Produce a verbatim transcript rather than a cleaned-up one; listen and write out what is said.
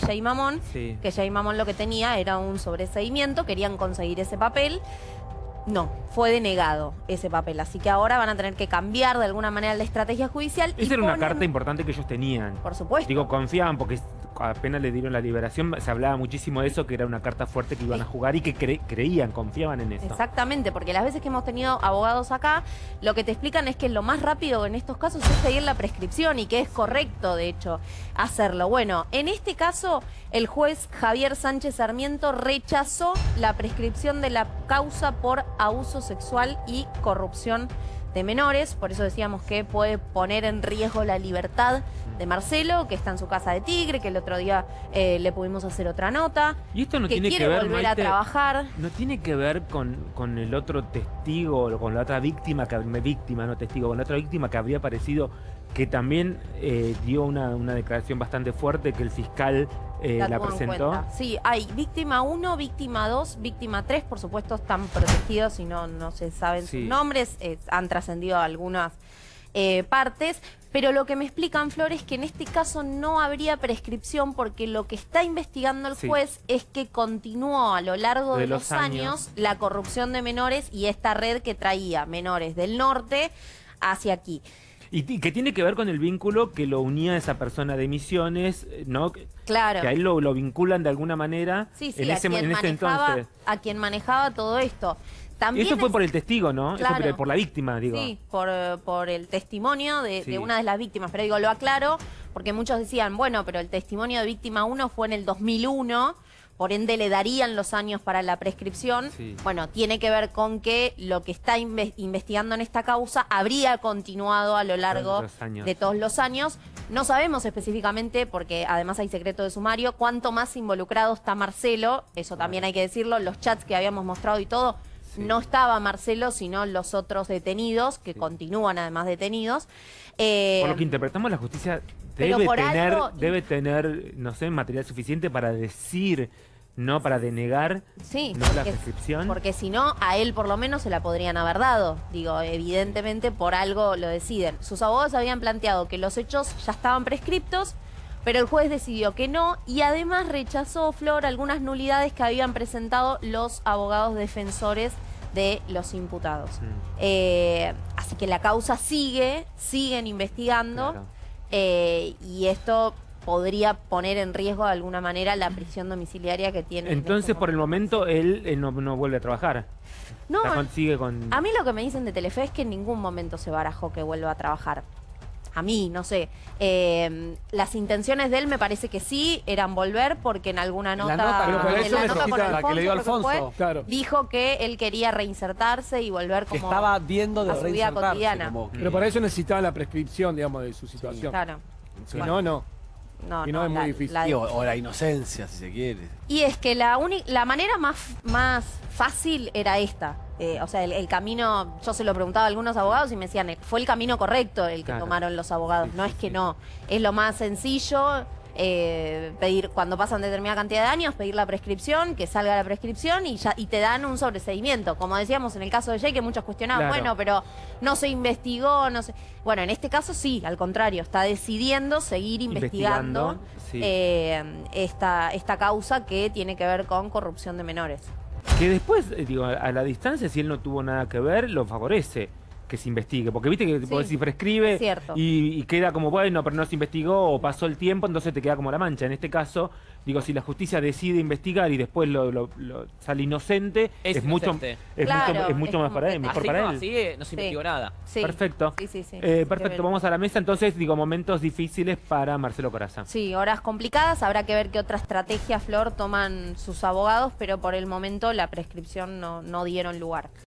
Jay Mamón, sí. que Jay Mamón lo que tenía era un sobreseimiento, querían conseguir ese papel. No, fue denegado ese papel, así que ahora van a tener que cambiar de alguna manera la estrategia judicial. Esa y era una ponen... carta importante que ellos tenían. Por supuesto. Digo, confiaban porque apenas le dieron la liberación, se hablaba muchísimo de eso, que era una carta fuerte que iban a jugar y que cre creían, confiaban en eso. Exactamente, porque las veces que hemos tenido abogados acá, lo que te explican es que lo más rápido en estos casos es seguir la prescripción y que es correcto, de hecho, hacerlo. Bueno, en este caso, el juez Javier Sánchez Sarmiento rechazó la prescripción de la causa por abuso sexual y corrupción de menores, por eso decíamos que puede poner en riesgo la libertad de Marcelo, que está en su casa de Tigre, que el otro día eh, le pudimos hacer otra nota, y esto no que tiene quiere que ver, volver Maite, a trabajar. No tiene que ver con, con el otro testigo, o con la otra víctima, que víctima, no testigo, con la otra víctima que habría aparecido, que también eh, dio una, una declaración bastante fuerte que el fiscal eh, la, la presentó. Sí, hay víctima uno, víctima dos, víctima tres, por supuesto están protegidos y no, no se saben sí. sus nombres, eh, han trascendido algunas eh, partes, pero lo que me explican, Flor, es que en este caso no habría prescripción porque lo que está investigando el juez sí. es que continuó a lo largo de, de los, los años, años la corrupción de menores y esta red que traía menores del norte hacia aquí. Y que tiene que ver con el vínculo que lo unía a esa persona de Misiones, ¿no? Claro. Que a él lo, lo vinculan de alguna manera. Sí, sí, en ese, a, quien en ese manejaba, entonces. a quien manejaba todo esto. También y eso fue es... por el testigo, ¿no? Claro. Eso por, por la víctima, digo. Sí, por, por el testimonio de, sí. de una de las víctimas. Pero digo, lo aclaro, porque muchos decían, bueno, pero el testimonio de víctima uno fue en el dos mil uno... por ende le darían los años para la prescripción. Sí. Bueno, tiene que ver con que lo que está inve investigando en esta causa habría continuado a lo largo de todos los años. No sabemos específicamente, porque además hay secreto de sumario, cuánto más involucrado está Marcelo, eso también hay que decirlo, los chats que habíamos mostrado y todo, sí. no estaba Marcelo, sino los otros detenidos, que sí. continúan además detenidos. Eh, por lo que interpretamos, la justicia debe tener, algo... debe tener, no sé, material suficiente para decir, no para denegar sí, no porque, la prescripción. Porque si no, a él por lo menos se la podrían haber dado. Digo, evidentemente por algo lo deciden. Sus abogados habían planteado que los hechos ya estaban prescriptos, pero el juez decidió que no y además rechazó, Flor, algunas nulidades que habían presentado los abogados defensores de los imputados. Mm. Eh, así que la causa sigue, siguen investigando. Claro. Eh, y esto podría poner en riesgo de alguna manera la prisión domiciliaria que tiene. Entonces, este por el momento, él, él no, no vuelve a trabajar. No, consigue con... a mí lo que me dicen de Telefe es que en ningún momento se barajó que vuelva a trabajar. A mí, no sé. Eh, las intenciones de él me parece que sí, eran volver, porque en alguna nota, la nota, pero para en eso la nota con Alfonso, la que le dio Alfonso, fue, claro. dijo que él quería reinsertarse y volver como que estaba viendo de a su vida cotidiana. Como que... Pero para eso necesitaba la prescripción, digamos, de su situación. Sí, claro. Si no, no. No, y no, no es la, muy difícil. La... O, o la inocencia, si se quiere. Y es que la, la manera más, más fácil era esta. Eh, o sea, el, el camino, yo se lo preguntaba a algunos abogados y me decían, fue el camino correcto el que claro. tomaron los abogados. Sí, no sí, es que sí. no, es lo más sencillo, eh, pedir, cuando pasan determinada cantidad de años, pedir la prescripción, que salga la prescripción y ya y te dan un sobreseimiento. Como decíamos en el caso de Jay, que muchos cuestionaban, claro. bueno, pero no se investigó, no sé. Bueno, en este caso sí, al contrario, está decidiendo seguir investigando, investigando sí. eh, esta, esta causa que tiene que ver con corrupción de menores. Que después, digo, a la distancia, si él no tuvo nada que ver, lo favorece que se investigue. Porque viste que sí, si prescribe y, y queda como, bueno, pero no se investigó o pasó el tiempo, entonces te queda como la mancha. En este caso, digo, si la justicia decide investigar y después lo, lo, lo sale inocente, es, es mucho, es claro, mucho, es mucho es más para él, mejor así para no, él. Así no se investigó sí. nada. Sí. Perfecto. Sí, sí, sí. Eh, perfecto, vamos a la mesa. Entonces, digo, momentos difíciles para Marcelo Corazza. Sí, horas complicadas. Habrá que ver qué otra estrategia, Flor, toman sus abogados, pero por el momento la prescripción no, no dieron lugar.